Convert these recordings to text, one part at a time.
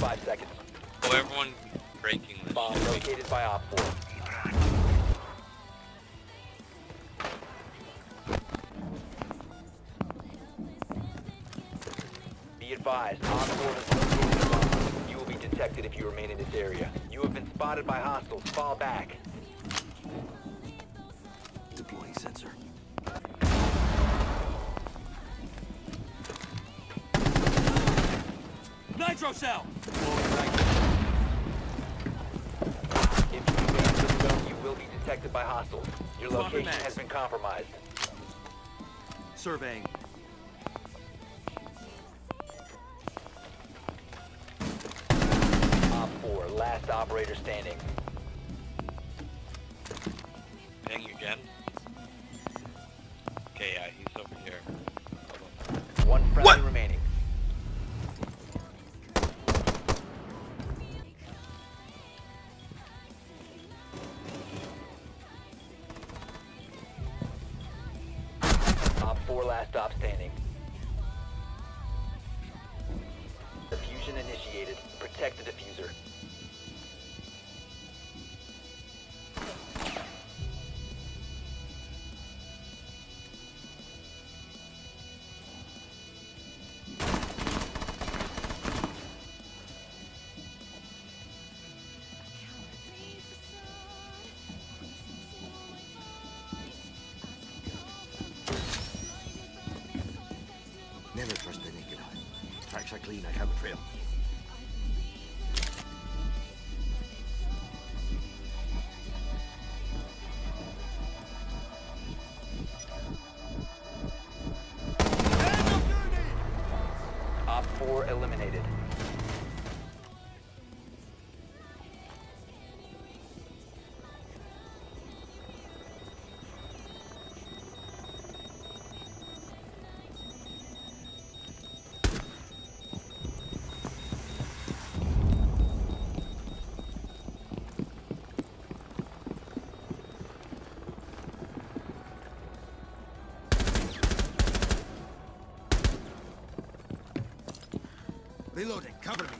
5 seconds. Oh, everyone breaking this Bomb shit. located by Op 4. Be advised, Op 4 has located a bomb. You will be detected if you remain in this area. You have been spotted by hostiles. Fall back. Deploying sensor. Nitro cell! If you remain in this zone, you will be detected by hostiles. Your location Max. has been compromised. Surveying. Op 4, last operator standing. Dang you, Jen. Okay, yeah, he's over here. One friendly remaining. Op 4, last stop standing. Diffusion initiated. Protect the diffuser. Never trust the naked eye. Tracks are clean, I have a trail. Op 4 eliminated. Reloading, cover me.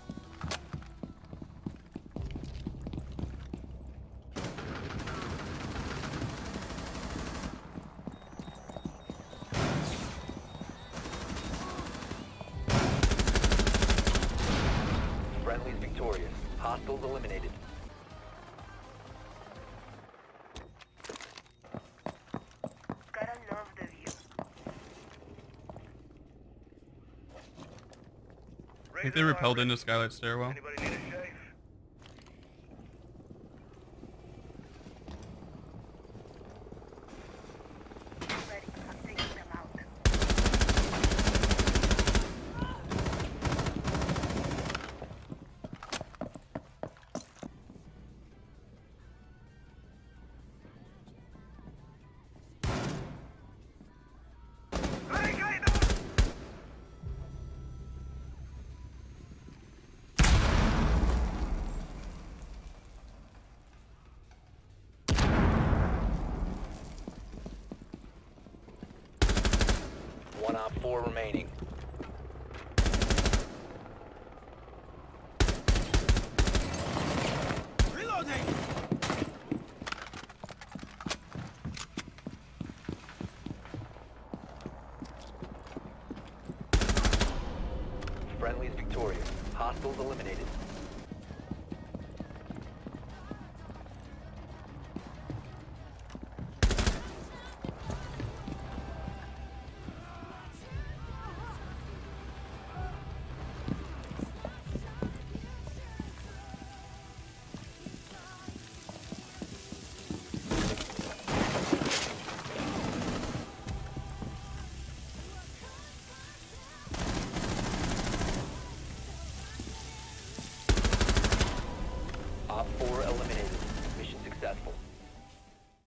Friendly's victorious. Hostiles eliminated. Gotta love the view. I think they repelled into Skylight Stairwell. Anybody need a shave? Ready, I'm taking them out. One Op 4 remaining. Reloading! Friendly's victorious. Hostiles eliminated.